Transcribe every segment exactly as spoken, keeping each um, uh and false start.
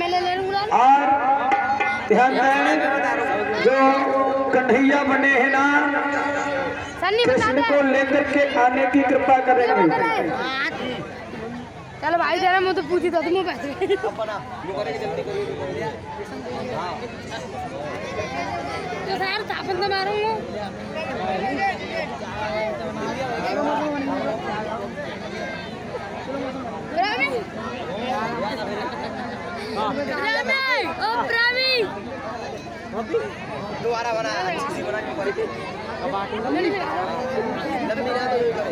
और ध्यान दें, जो कन्हैया बने हैं ना, कृष्ण को लेकर के आने की कृपा करेंगे। चलो भाई जरा मैं तो पूछी तो तुम पैसे यार तापन तो मारूंगा। दोबारा बना अच्छी बना के करे अब लंबी ना तो करे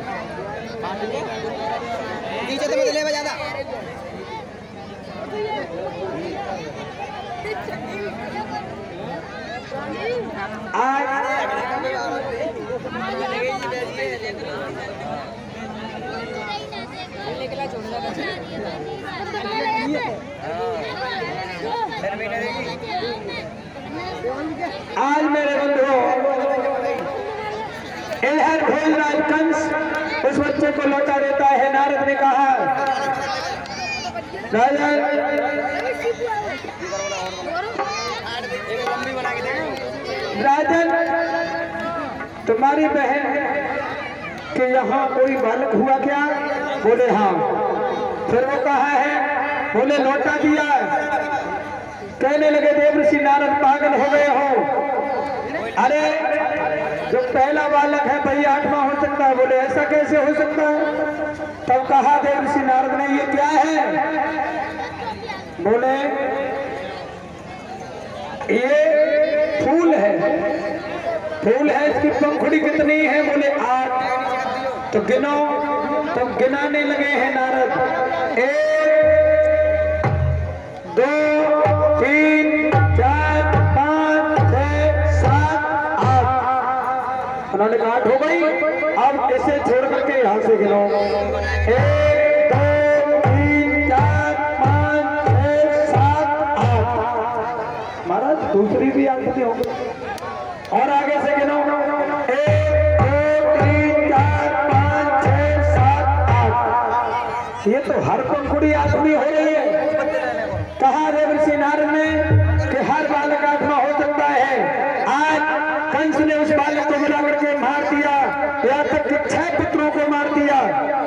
नीचे तो मत ले ज्यादा आज मेरे बंधुओं इलहर भोजराज कंस उस बच्चे को लौटा देता है। नारद ने कहा, राजन राजन तुम्हारी बहन के यहाँ कोई बालक हुआ क्या? बोले हाँ। फिर वो कहा है? बोले लौटा दिया। कहने लगे देव ऋषि नारद पागल हो गए हो, अरे जो पहला बालक है भाई आठवां हो सकता है। बोले ऐसा कैसे हो सकता है? तब कहा देव ऋषि नारद ने, ये क्या है? बोले ये फूल है। फूल है, इसकी पंखुड़ी कितनी है? बोले आठ। तो गिनो। तो गिनाने लगे हैं नारद, एक दो तीन चार पाँच छह सात आठ। उन्होंने कहा आठ हो गई। अब इसे छोड़ करके यहां से गिनो, एक दो तीन चार पाँच छह सात आठ। महाराज दूसरी भी आकृति हो गई। और आगे से गिनो, एक दो तीन चार पाँच छह सात आठ। ये तो हर पंखुड़ी आदमी हो रही है। कहा देव ऋषि नारद ने कि हर बालक आत्मा हो सकता है। आज कंस ने उस बालक को मिला करके मार दिया, यहाँ तक कि छह पुत्रों को मार दिया।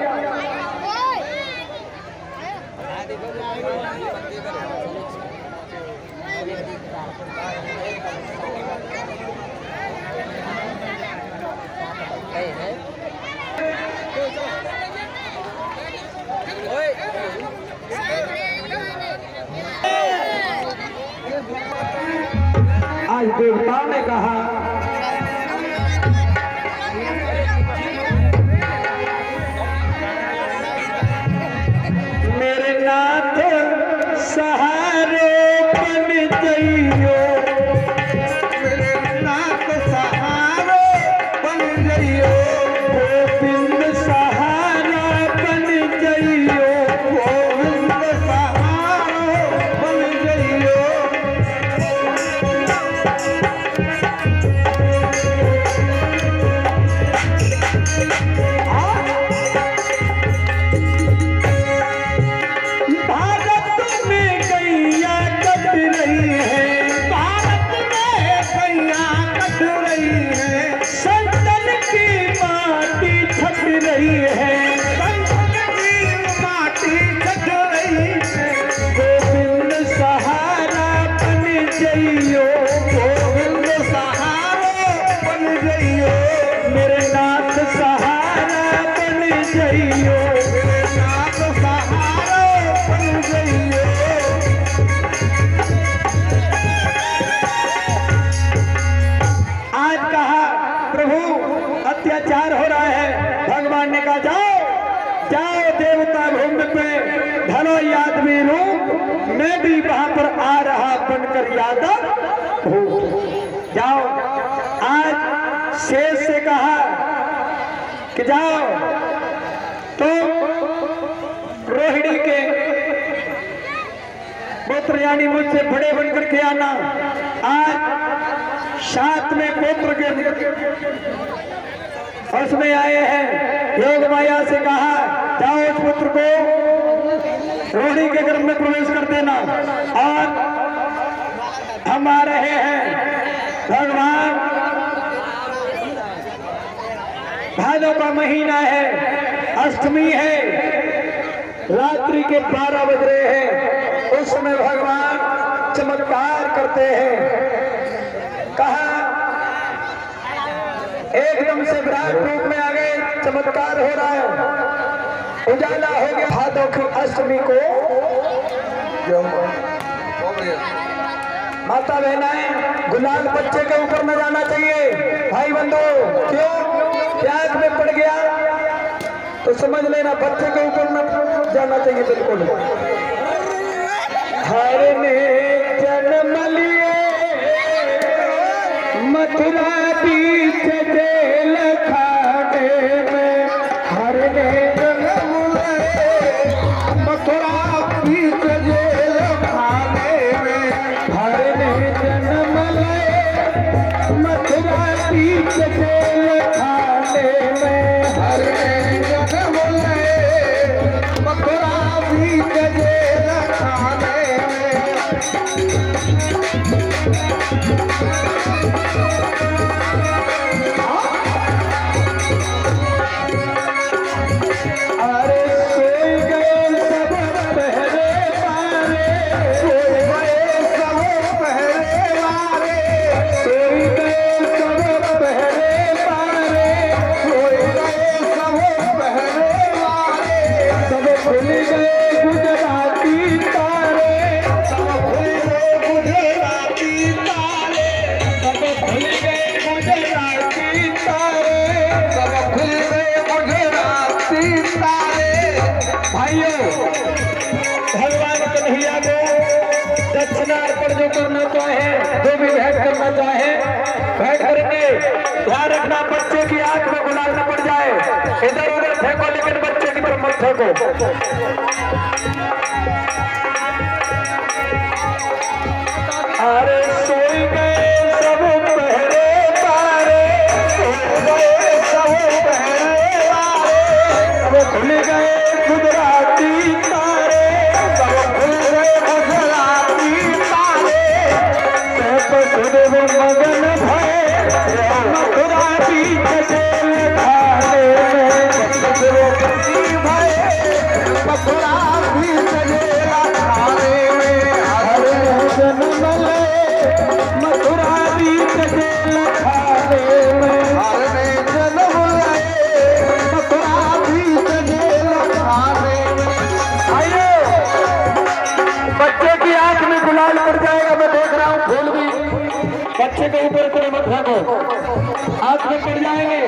आज देवताओं ने कहा, मेरे नाथ सहारे बन जाइयो, मेरे नाथ सहारे बन जाइयो, गोविंद सहारा बन जाइयो, गोविंद सहारा बन जाइयो। अत्याचार हो रहा है। भगवान ने कहा जाओ जाओ देवता भूमि पे ढलो यादवी रूप, मैं भी वहां पर आ रहा बनकर यादव हूँ। जाओ। आज शेष से कहा कि जाओ तो रोहिणी के पुत्र यानी मुझसे बड़े बनकर के आना। आज सात में पुत्र के उसमें आए हैं। योग माया से कहा जाओ उस पुत्र को रोहिणी के गर्भ में प्रवेश कर देना। और हम आ रहे हैं भगवान, भादों का महीना है, अष्टमी है, रात्रि के बारह बज रहे हैं। उस समय भगवान चमत्कार करते हैं। कहा एकदम से विराट रूप में आ गए, चमत्कार हो रहा है, उजाला हो गया। भादों की अष्टमी को माता बहनाएं, गुलाल बच्चे के ऊपर न जाना चाहिए भाई बंधु। क्यों? प्याग में पड़ गया तो समझ लेना बच्चे के ऊपर न जाना चाहिए बिल्कुल। हर ने जन्म लिए मथुरा बीच जेल खाने में, हर ने जन्म लिए मथुरा बीच जेल खाने में, हर ने जन्म लिए मथुरा बीच जेल खाने में, हर ने जन्म लिए मथुरा बीच जेल खाने में। अरे सोई गए सब पहरे वाले, सोई गए सब पहरे वाले, सोई गए सब पहरे वाले, सोई गए सब पहरे वाले, सब भूल गए गुजराती तारे, सब भूल गए गुजराती तारे, सब भूल गए गुजराती तारे, सब भूल गए गुजराती तारे। भाइयों, भगवान कन्हैया को दक्षिणा अर्पण जो करना चाहे, जो भी भेंट करना चाहे भेंट करेंगे। ध्यान रखना बच्चे की आंख में गुलाल न पड़ जाए। इधर उधर फेंको लेकिन बच्चे की तरफ मत फेंको। अरे सोई गए सब पहरे वाले, सोई गए सब पहरे वाले, सब भूल गए गुजराती तारे, सब भूल गए गुजराती तारे, सब सुध में मगन भय मथुरा बीच जेल खाने में, द्रौपदी भय मथुरा बीच जेल खाने में, हर जन्म ले मथुरा बीच जेल खाने में, हर जन्म ले मथुरा बीच जेल खाने में। आइए, बच्चे की आंख में गुलाल पड़ जाएगा, मैं देख रहा हूँ फूल भी। बच्चे के ऊपर इतने मत फेंको, आंख में पड़ जाएंगे।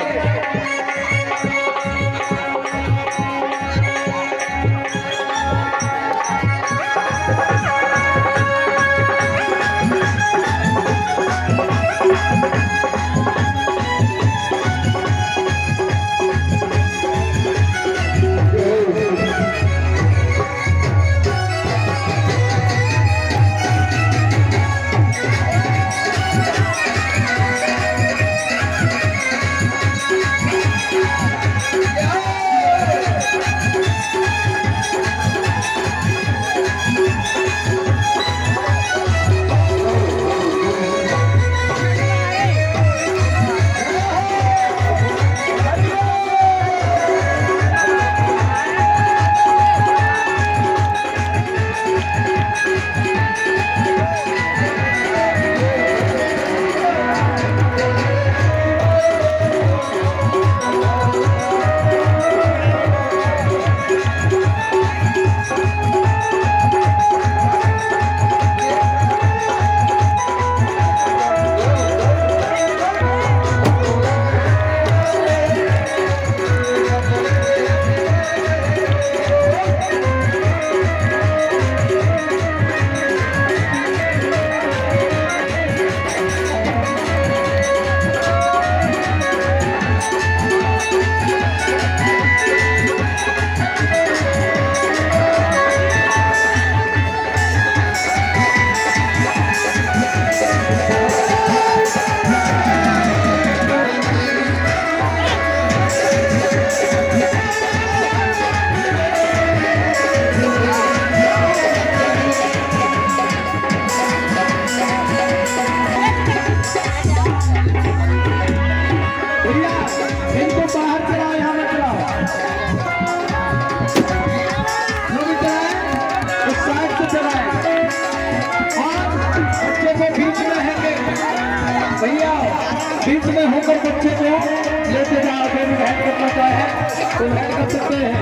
बीच में होकर बच्चे को लेते जाओ, अगर हेड करना चाहे तो हेड कर सकते हैं।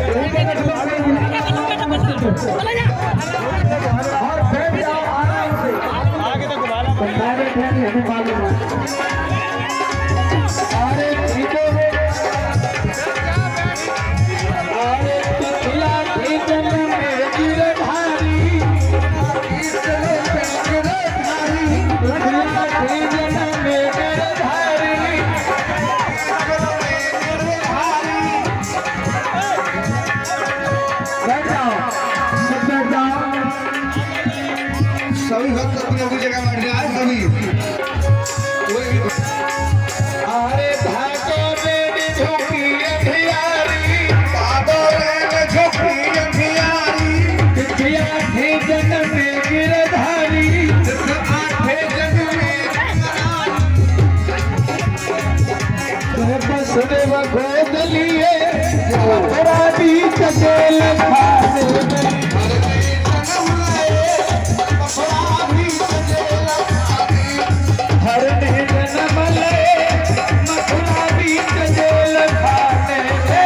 और बैठ जाओ आराम से, आगे तो घुमा लो, डायरेक्ट है हमें मालूम है। अरे ठीक है, अरे पिछला भी जन्म में गिरधारी, पिछला भी जन्म में गिरधारी, बैठ जाओ, सब बैठ जाओ। सभी भक्त अपनी अपनी जगह बैठ जाए सभी। अरे भागो मेरी झोंकी अंधियारी, बाबा रे झोंकी अंधियारी, पिछला भी जन्म में गिरधारी, आठे जन्म में तुम्हें बसने व गोद लिए, तेरा बीच जेल खाने में। हर दिन जन्म ले मथुरा बीच जेल खाने में।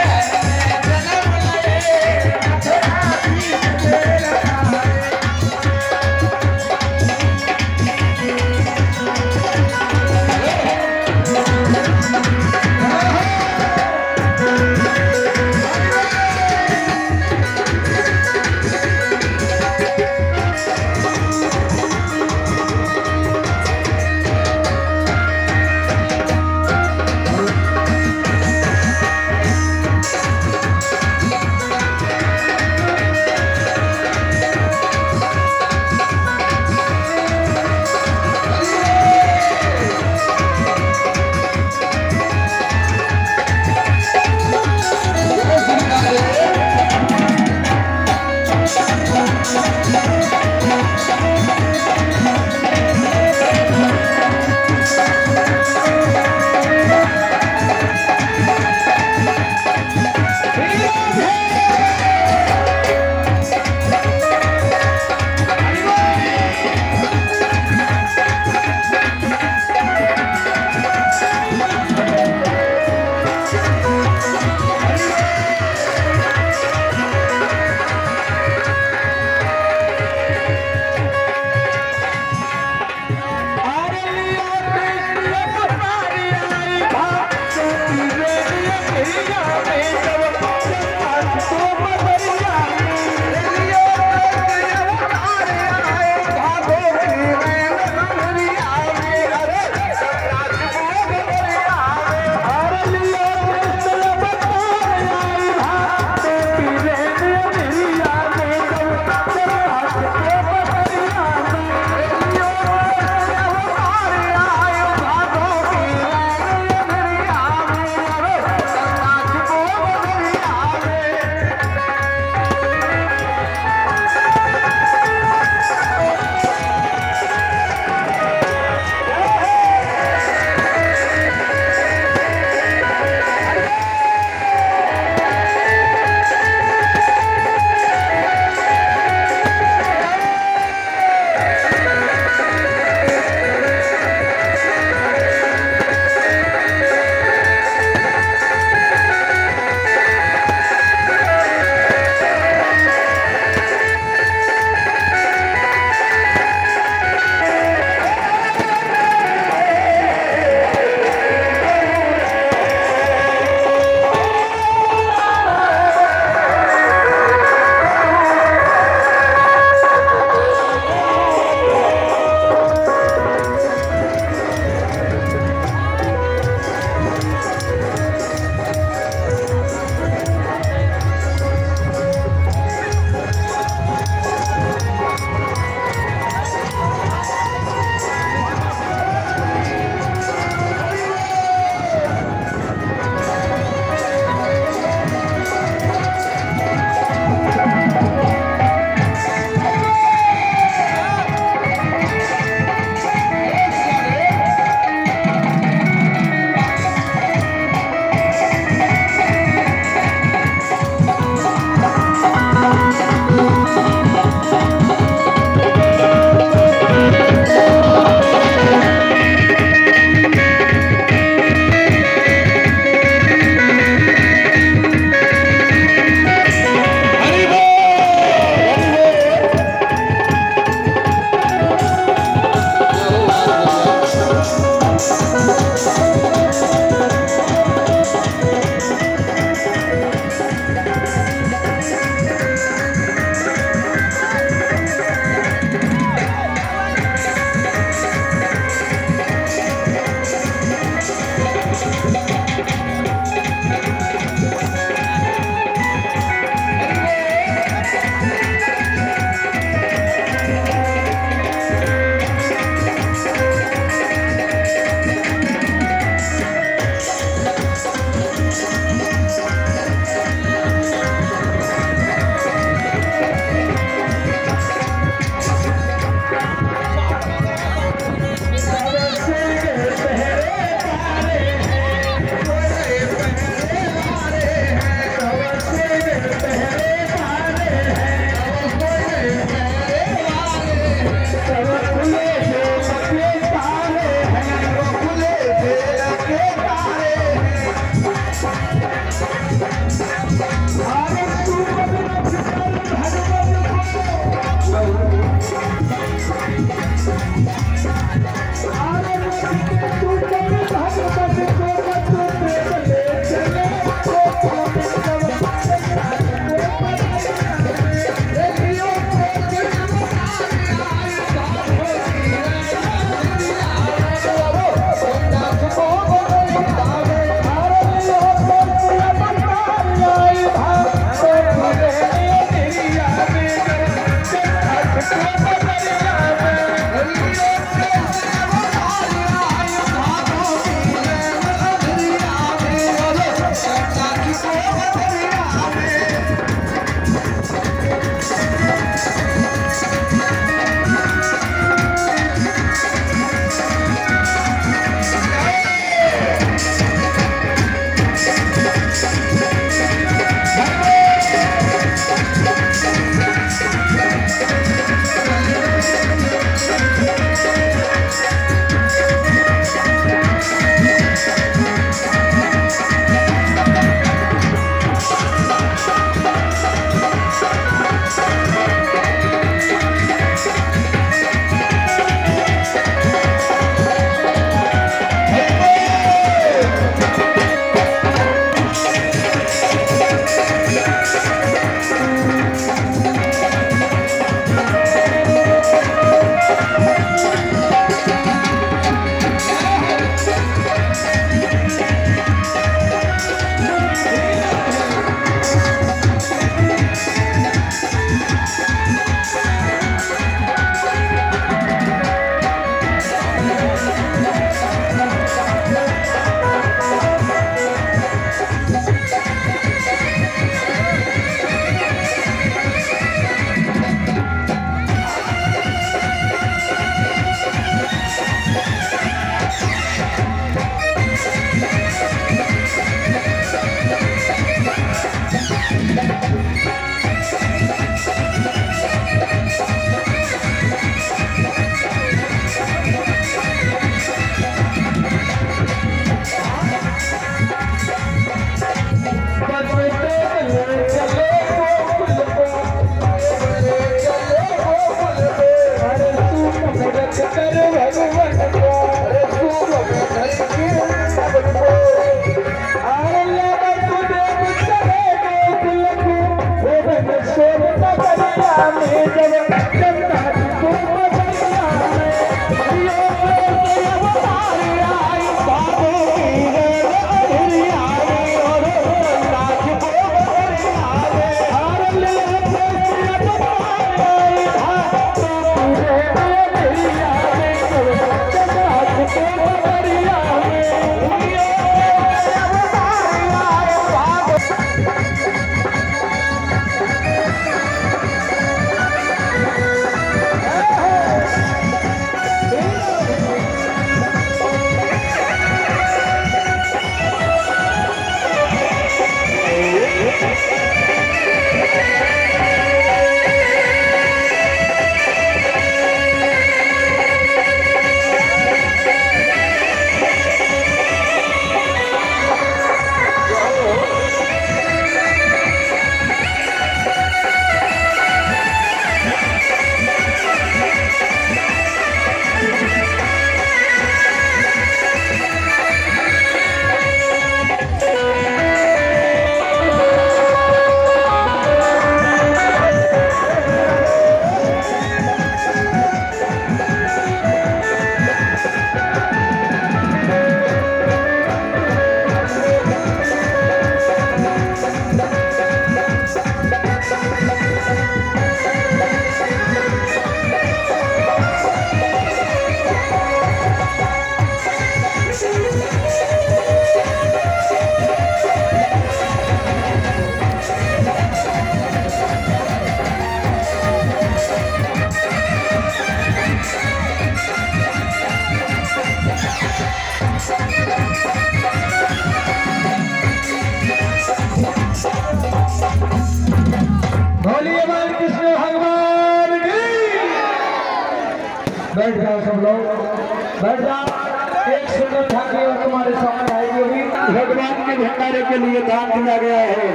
बैठ जाओ सब लोग, बैठ जाओ। एक सुंदर झांकी और तुम्हारे सामने आएगी अभी। भगवान के भंडारे के लिए दान दिया गया है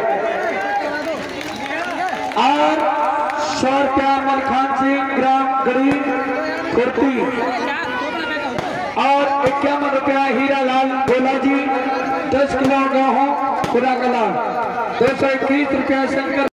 और सौ रुपया मलखान सिंह ग्राम गरीब कुर्ती और इक्यावन रुपया हीरा लाल भोला जी दस किलो गेहूँ खुदा कला दो सौ इक्कीस रुपया शंकर